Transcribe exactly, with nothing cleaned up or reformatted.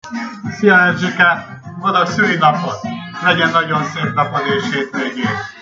Szia Erzsike! Boldog szülinapot! Legyen nagyon szép napod és hétvégén!